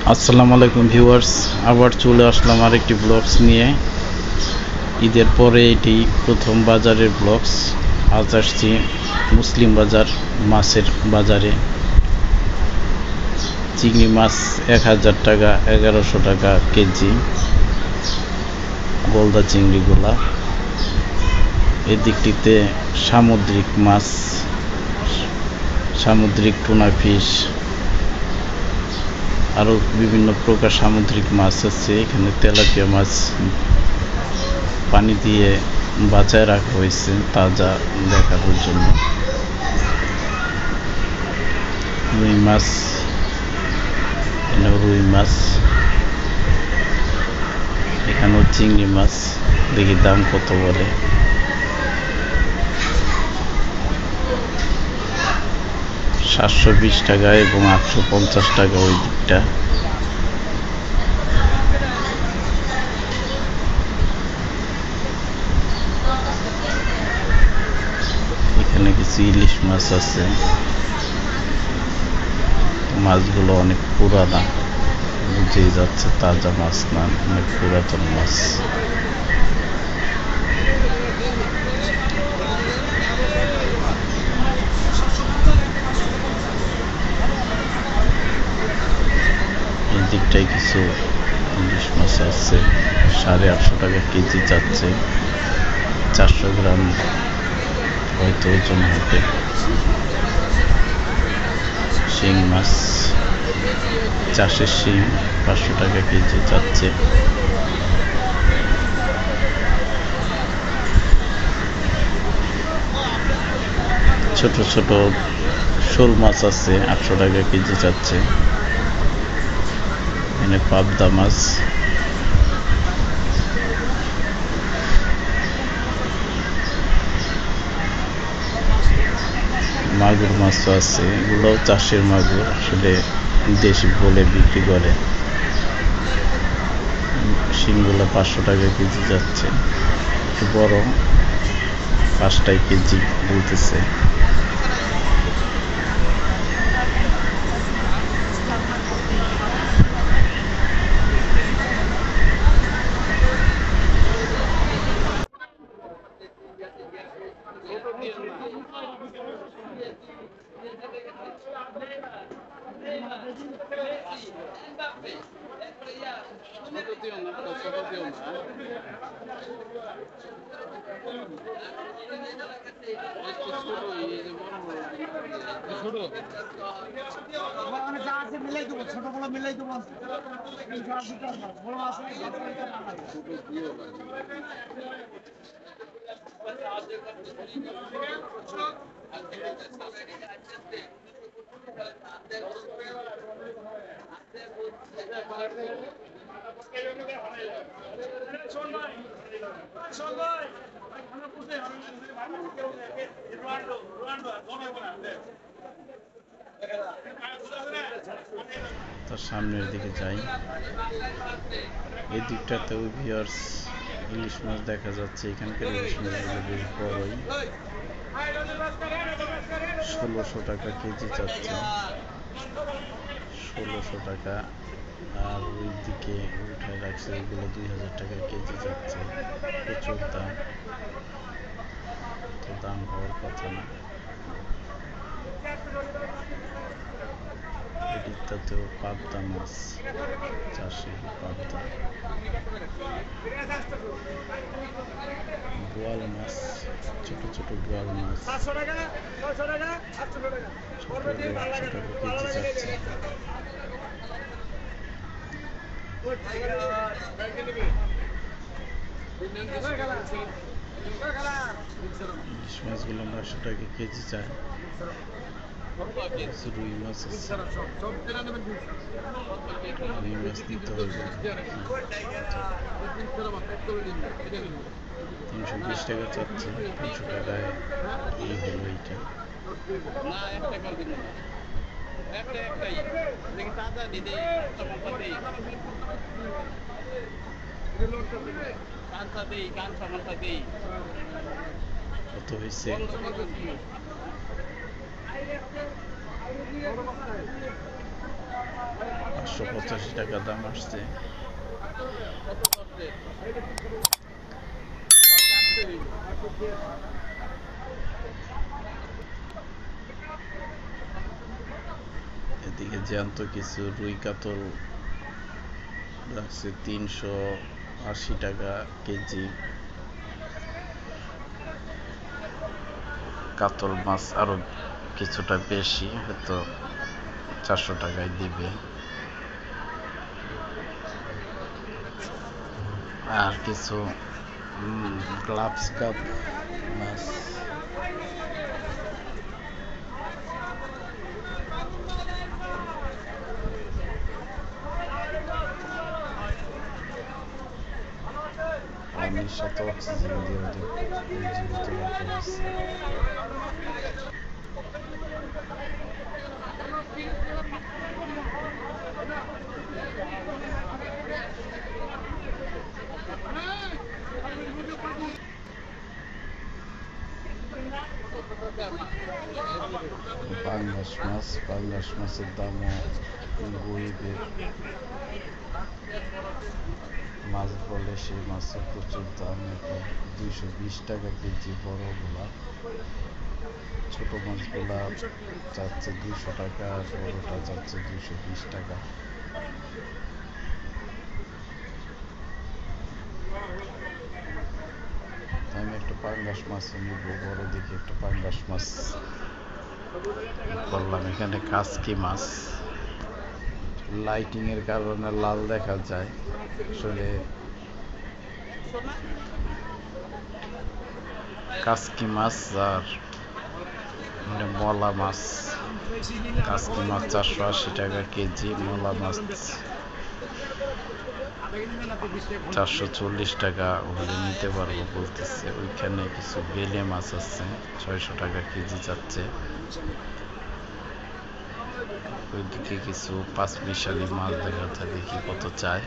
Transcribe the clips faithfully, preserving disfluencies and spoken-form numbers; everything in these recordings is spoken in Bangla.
আসসালামু আলাইকুম ভিউয়ার্স, আবার চলে আসলাম আরেকটি ব্লগস নিয়ে। ঈদের পরে এটি প্রথম বাজারের ব্লগস। আজ আসছি মুসলিম বাজার মাছের বাজারে। চিংড়ি মাছ এক হাজার টাকা, এগারোশো টাকা কেজি গলদা চিংড়িগুলা। এদিকটিতে সামুদ্রিক মাছ, সামুদ্রিক টুনা ফিশ, আরও বিভিন্ন প্রকার সামুদ্রিক মাছ আছে। এখানে তেলাপিয়া মাছ পানি দিয়ে বাঁচায় রাখা হয়েছে তাজা দেখানোর জন্য। রুই মাছ, এখানেও রুই মাছ, এখানেও চিংড়ি মাছ। দেখি দাম কত বলে। সাতশো বিশ টাকা এবং আটশো পঞ্চাশ টাকা ওই দিকটা। এখানে কিছু ইলিশ মাছ আছে। মাছগুলো অনেক পুরানা, বুঝেই যাচ্ছে তাজা মাছ না, অনেক পুরাতন মাছ। এই দিকটায় কিছু ইলিশ মাছ আছে, সাড়ে আটশো টাকা কেজি যাচ্ছে। চারশো গ্রাম হয়তো ওজন হবে। শিং মাছ, চাষের শিং পাঁচশো টাকা কেজি যাচ্ছে। ছোট ছোট শোল মাছ আছে, আটশো টাকা কেজি যাচ্ছে। এখানে পাবদা মাছ, মাগুর মাছও আছে। এগুলোও চাষের মাগুর, আসলে দেশি বলে বিক্রি করে। শিংগুলো পাঁচশো টাকা কেজি যাচ্ছে, একটু বড়, পাঁচটাই কেজি বলতেছে। তার সামনের দিকে যাই। এই দিকটাতেও ভিউয়ার্স ইলিশ মাছ দেখা যাচ্ছে। এখানকার ইলিশ মাছগুলো বেশ বড়ই। ষোলোশো টাকা কেজি যাচ্ছে, ষোলোশো টাকা। আর ওই দিকে উঠায় রাখছে, ওইগুলো দুই হাজার টাকা কেজি যাচ্ছে। প্রচুর দাম, তো দাম হওয়ার কথা না। এদিকটাতেও পাবদা মাছ, চাষি পাবদা। বোয়াল মাছ, ছোট ছোট বোয়াল মাছ, ছশো টাকা কেজি যাচ্ছে। ইলিশ মাছগুলো নয়শো টাকা কেজি চায়। রুই মাছ আছে, রুই মাছ নিতে হবে। তিনশো বিশ টাকা চাচ্ছে, তিনশো টাকায় এই হলো এইটা। কত হয়েছে? পাঁচশো পঁচাশি টাকা দাম আসছে। এদিকে জ্যান্ত কিছু রুই কাতল লাগছে তিনশো আশি টাকা কেজি। কাতল মাছ আরো কিছুটা বেশি, হয়তো চারশো টাকায় দিবে। আর কিছু গ্লাভস কাপ মাছ পানির সাথে অক্সিজেন দিয়ে জীবিত রাখা হয়েছে। পাঙ্গাস মাছ, পাঙ্গাস মাছের দামও গরিবের মাছ বলে সেই মাছের প্রচুর দাম। এখন দুইশো বিশ টাকা কেজি বড়গুলা, ছোট মাছগুলা যাচ্ছে দুইশো টাকা, আর বড়টা যাচ্ছে দুইশো বিশ টাকা। আমি একটা পাঙ্গাস মাছ নিব, বড় দেখে একটা পাঙ্গাস মাছ করলাম। এখানে কাসকি মাছ, লাইটিং এর কারণে লাল দেখা যায়, আসলে কাসকি মাছ আর মলা মাছ। কাসকি মাছ চারশো আশি টাকা কেজি, মলা মাছ চারশো চল্লিশ টাকা হলে নিতে পারবো বলতেছে। ওইখানে কিছু বেলে মাছ আছে, ছয়শো টাকা কেজি যাচ্ছে। ওইদিকে কিছু পাঁচ মিশালি মাছ দেখাতে, দেখি কত চায়।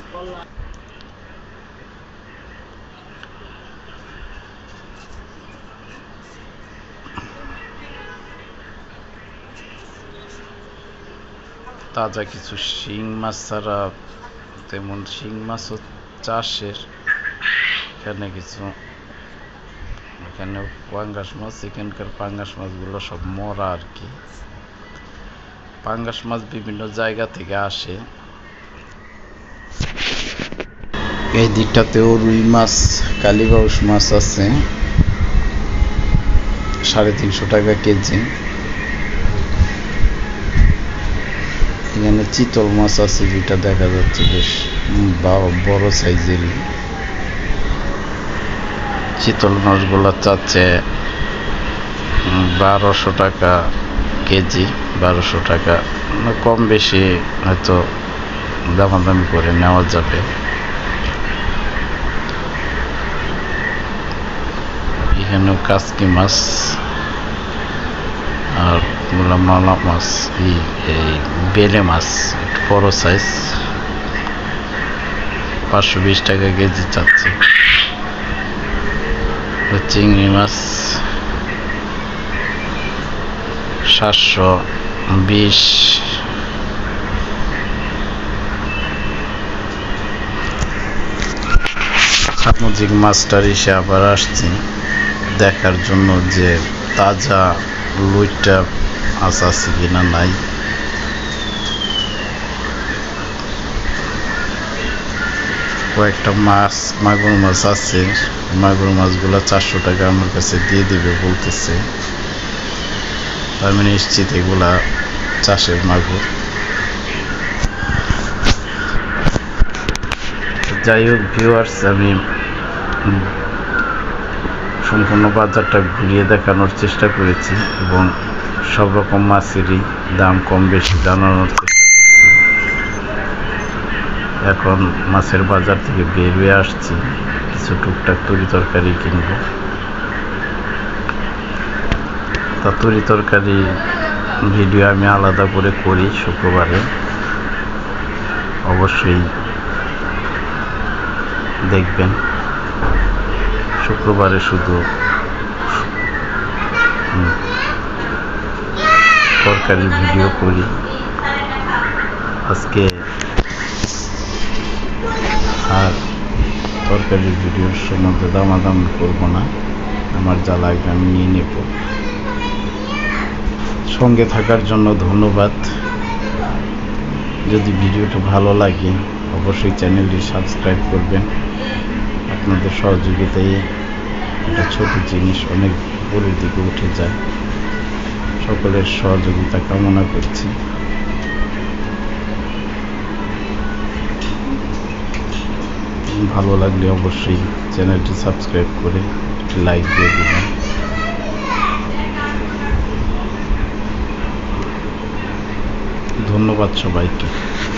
তাজা কিছু শিং মাছ ছাড়া তেমন শিং মাছও চাষের। এখানে কিছু এখানে পাঙ্গাস মাছ, এখানকার পাঙ্গাস মাছগুলো সব মরা আর কি। পাঙ্গাস মাছ বিভিন্ন জায়গা থেকে আসে। এই দিকটাতেও রুই মাছ, কালীবাউস মাছ আছে, সাড়ে তিনশো টাকা কেজি। এখানে চিতল মাছ আছে, যেটা দেখা যাচ্ছে বেশ বড় সাইজেরই। চিতল মাছগুলো চাচ্ছে বারোশো টাকা কেজি, বারোশো টাকা, কম বেশি হয়তো দামাদামি করে নেওয়া যাবে। এখানেও কাসকি মাছ আর মালা মাছ, এই বেলে মাছ বড় সাইজ, পাঁচশো বিশ টাকা কেজি চাচ্ছে। চিংড়ি মাছ সাতশো বিশ। সামুদ্রিক মাছটার এসে আবার আসছি দেখার জন্য যে তাজা লইটা মাছ আছে কিনা নাই। কয়েকটা মাছ মাগুর মাছ আছে, মাগুর মাছগুলো চারশো টাকা আমার কাছে দিয়ে দিবে বলতেছে। আমি নিশ্চিত এগুলা চাষের মাগুর। যাই হোক ভিউয়ার্স, আমি সম্পূর্ণ বাজারটা ঘুরিয়ে দেখানোর চেষ্টা করেছি এবং সব রকম মাছেরই দাম কম বেশি জানানোর চেষ্টা করছি। এখন মাছের বাজার থেকে বের হয়ে আসছি, কিছু টুকটাক তরি তরকারি কিনবো। তা তরি তরকারি ভিডিও আমি আলাদা করে করি শুক্রবারে, অবশ্যই দেখবেন। শুক্রবারে শুধু তরকারি ভিডিও করি, আজকে আর তরকারির ভিডিওর সম্বন্ধে দামাদাম করবো না, আমার যা লাগবে আমি নিয়ে নেব। সঙ্গে থাকার জন্য ধন্যবাদ। যদি ভিডিওটা ভালো লাগে অবশ্যই চ্যানেলটি সাবস্ক্রাইব করবেন। আপনাদের সহযোগিতায় একটা ছোট জিনিস অনেক উপরের দিকে উঠে যায়। সকলের সহযোগিতা কামনা করছি। ভালো লাগলে অবশ্যই চ্যানেলটি সাবস্ক্রাইব করে লাইক দিয়ে দেবেন। ধন্যবাদ সবাইকে।